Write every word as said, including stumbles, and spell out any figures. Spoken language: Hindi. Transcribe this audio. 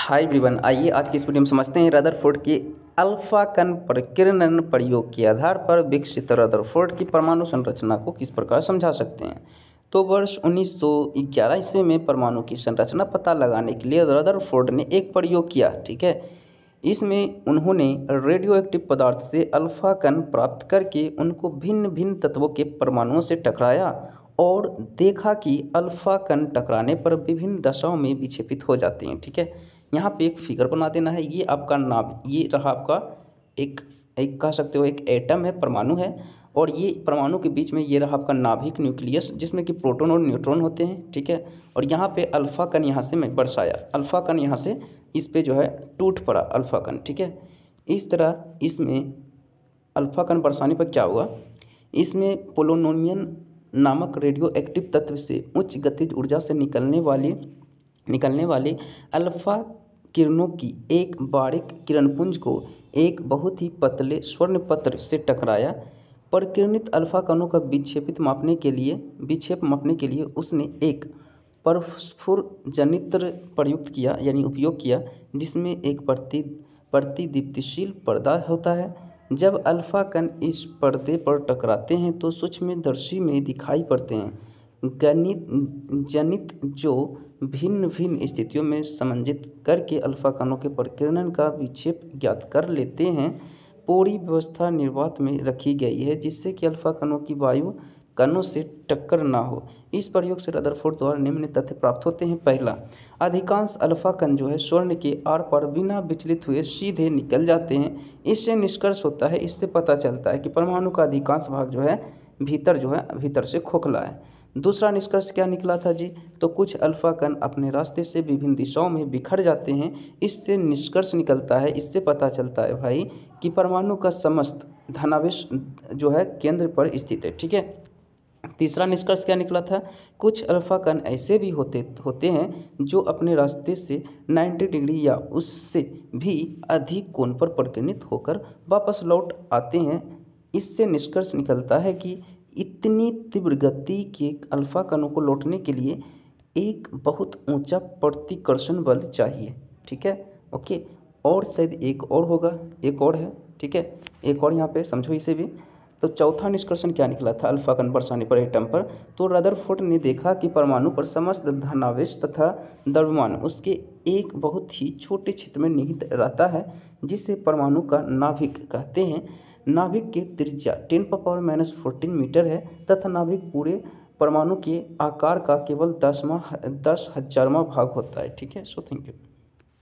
हाय एवरीवन, आइए आज की इस वीडियो में समझते हैं रदरफोर्ड के अल्फा कण प्रकीर्णन प्रयोग के आधार पर विकसित रदरफोर्ड की परमाणु संरचना को किस प्रकार समझा सकते हैं। तो वर्ष उन्नीस सौ ग्यारह ईस्वी में परमाणु की संरचना पता लगाने के लिए रदरफोर्ड ने एक प्रयोग किया। ठीक है, इसमें उन्होंने रेडियो एक्टिव पदार्थ से अल्फा कण प्राप्त करके उनको भिन्न भिन्न तत्वों के परमाणुओं से टकराया और देखा कि अल्फा कण टकराने पर विभिन्न दशाओं में विक्षेपित हो जाते हैं। ठीक है, यहाँ पे एक फिगर बना देना है। ये आपका नाभ, ये रहा आपका एक एक कह सकते हो एक एटम है, परमाणु है, और ये परमाणु के बीच में ये रहा आपका नाभिक न्यूक्लियस, जिसमें कि प्रोटॉन और न्यूट्रॉन होते हैं। ठीक है, और यहाँ पे अल्फा कण यहाँ से मैं बरसाया, अल्फा कण यहाँ से इस पे जो है टूट पड़ा अल्फा कण। ठीक है, इस तरह इसमें अल्फा कण बरसाने पर क्या हुआ, इसमें पोलोनोनियन नामक रेडियो एक्टिव तत्व से उच्च गतिज ऊर्जा से निकलने वाले निकलने वाले अल्फा किरणों की एक बारीक किरणपुंज को एक बहुत ही पतले स्वर्ण पत्र से टकराया। परिकीर्णित अल्फा कणों का विक्षेपित मापने के लिए विक्षेप मापने के लिए उसने एक परस्फुरजनित्र प्रयुक्त किया यानी उपयोग किया, जिसमें एक प्रति प्रतिदीप्तिशील पर्दा होता है। जब अल्फा कण इस पर्दे पर टकराते हैं तो सूक्ष्मदर्शी में दिखाई पड़ते हैं गणित जनित जो भिन्न भिन्न स्थितियों में समंजित करके अल्फा कणों के परिकीर्णन का विक्षेप ज्ञात कर लेते हैं। पूरी व्यवस्था निर्वात में रखी गई है जिससे कि अल्फा कणों की वायु कणों से टक्कर ना हो। इस प्रयोग से रदरफोर्ड द्वारा निम्न तथ्य प्राप्त होते हैं। पहला, अधिकांश अल्फा कण जो है स्वर्ण के आर पार बिना विचलित हुए सीधे निकल जाते हैं। इससे निष्कर्ष होता है, इससे पता चलता है कि परमाणु का अधिकांश भाग जो है भीतर जो है भीतर से खोखला है। दूसरा निष्कर्ष क्या निकला था जी, तो कुछ अल्फा कण अपने रास्ते से विभिन्न दिशाओं में बिखर जाते हैं। इससे निष्कर्ष निकलता है, इससे पता चलता है भाई कि परमाणु का समस्त धनावेश जो है केंद्र पर स्थित है। ठीक है, तीसरा निष्कर्ष क्या निकला था, कुछ अल्फा कण ऐसे भी होते होते हैं जो अपने रास्ते से नब्बे डिग्री या उससे भी अधिक कोण पर परिकीर्णित होकर वापस लौट आते हैं। इससे निष्कर्ष निकलता है कि इतनी तीव्र गति के अल्फा कणों को लौटने के लिए एक बहुत ऊंचा प्रतिकर्षण बल चाहिए। ठीक है, ओके, और शायद एक और होगा, एक और है। ठीक है, एक और यहाँ पे समझो इसे भी। तो चौथा निष्कर्षण क्या निकला था अल्फा कण बरसाने पर एटम पर, तो रदरफोर्ड ने देखा कि परमाणु पर समस्त धनावेश तथा द्रव्यमान उसके एक बहुत ही छोटे क्षेत्र में निहित रहता है, जिसे परमाणु का नाभिक कहते हैं। नाभिक की त्रिज्या ten power minus fourteen metre है तथा नाभिक पूरे परमाणु के आकार का केवल दसवां दस हजारवां भाग होता है। ठीक है, सो थैंक यू।